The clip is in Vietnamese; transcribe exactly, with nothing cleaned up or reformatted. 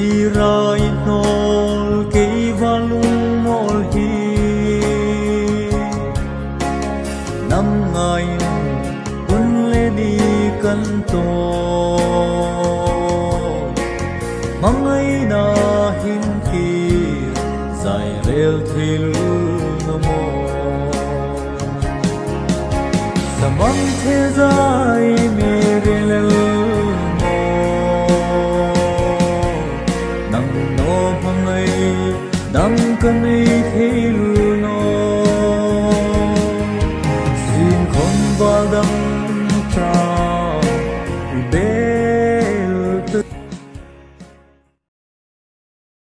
rai nol ke valung mol hi năm ngày quân lê đi cân tô mong